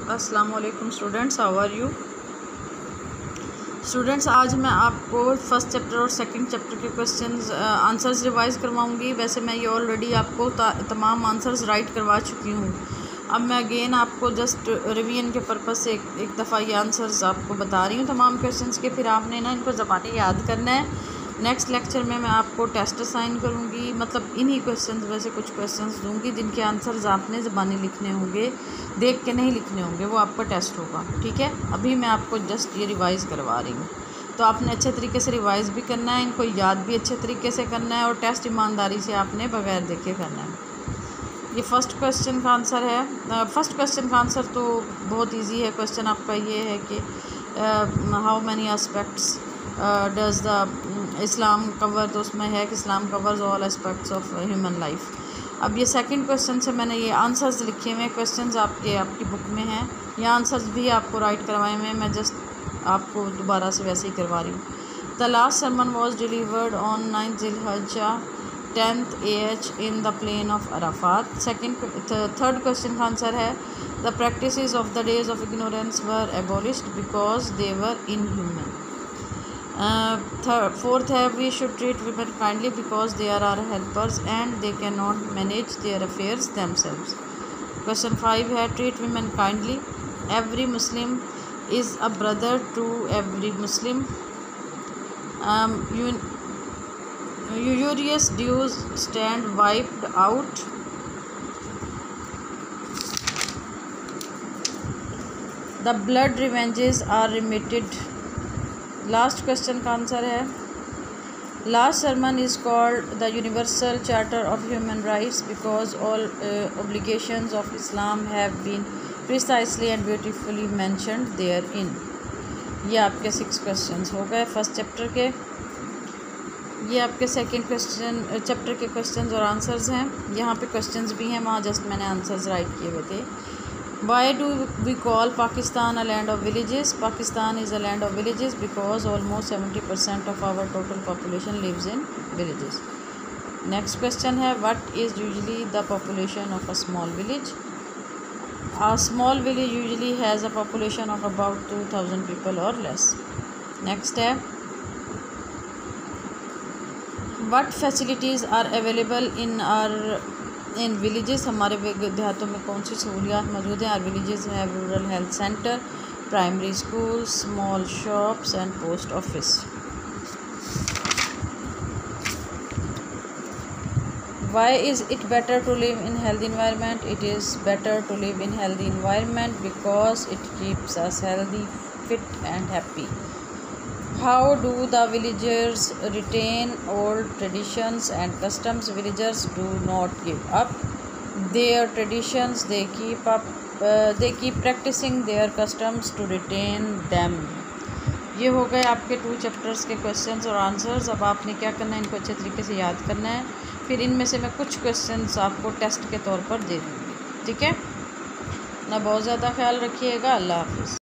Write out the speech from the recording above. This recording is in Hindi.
अस्सलाम वालेकुम students, how are you students. आज मैं आपको फ़र्स्ट चैप्टर और सेकंड चैप्टर के क्वेश्चंस आंसर्स रिवाइज़ करवाऊंगी। वैसे मैं ये ऑलरेडी आपको तमाम आंसर्स राइट करवा चुकी हूँ। अब मैं अगेन आपको जस्ट रिवीजन के पर्पज़ से एक दफ़ा ये आंसर्स आपको बता रही हूँ तमाम क्वेश्चंस के। फिर आपने ना इनको ज़बानी याद करना है। नेक्स्ट लेक्चर में मैं आपको टेस्ट असाइन करूँगी, मतलब इन्हीं क्वेश्चंस में से कुछ क्वेश्चंस दूँगी जिनके आंसर्स आपने ज़बानी लिखने होंगे, देख के नहीं लिखने होंगे, वो आपका टेस्ट होगा। ठीक है, अभी मैं आपको जस्ट ये रिवाइज़ करवा रही हूँ, तो आपने अच्छे तरीके से रिवाइज़ भी करना है, इनको याद भी अच्छे तरीके से करना है और टेस्ट ईमानदारी से आपने बगैर देखे करना है। ये फर्स्ट क्वेश्चन का आंसर है। फर्स्ट क्वेश्चन का आंसर तो बहुत ईजी है। क्वेश्चन आपका ये है कि how many aspects does the Islam cover, तो उसमें है कि Islam covers all aspects of human life. अब ये सेकंड क्वेश्चन से मैंने ये आंसर्स लिखे हुए हैं। क्वेश्चंस आपकी बुक में हैं, ये आंसर्स भी आपको राइट करवाए हुए हैं, मैं जस्ट आपको दोबारा से वैसे ही करवा रही हूँ। The last sermon was delivered on 9 ज़िलहज्जा 10th AH in the plain of Arafat. Third question का आंसर है the practices of the days of ignorance were abolished because they were inhuman. Fourth है we should treat women kindly because they are our helpers and they cannot manage their affairs themselves. Question 5 है treat women kindly, every Muslim is a brother to every Muslim. Usurious dues stand wiped out. The blood revenges are remitted. Last question का आंसर है last sermon is called the universal charter of human rights because all obligations of Islam have been precisely and beautifully mentioned therein. ये आपके 6 क्वेश्चंस हो गए फर्स्ट चैप्टर के। ये आपके सेकंड चैप्टर के क्वेश्चंस और आंसर्स हैं। यहाँ पे क्वेश्चंस भी हैं, वहाँ जस्ट मैंने आंसर्स राइट किए हुए थे। Why do we call Pakistan a land of villages? Pakistan is a land of villages because almost 70% of our total population lives in villages. Next question है what is usually the population of a small village? A small village usually has a population of about 2000 people or less. Next है what facilities are available in villages? हमारे देहातों में कौन सी सहूलियात मौजूद हैं? Are villages have rural health centre, primary school, small shops and post office. Why is it better to live in healthy environment? It is better to live in healthy environment because it keeps us healthy, fit and happy. How do the villagers retain old traditions and customs? Villagers do not give up their traditions. They keep practicing their customs to retain them. ये हो गए आपके 2 चैप्टर्स के क्वेश्चंस और आंसर्स। अब आपने क्या करना है, इनको अच्छे तरीके से याद करना है। फिर इनमें से मैं कुछ क्वेश्चंस आपको टेस्ट के तौर पर दे दूँगी। ठीक है ना, बहुत ज़्यादा ख्याल रखिएगा। अल्लाह हाफ़िज़।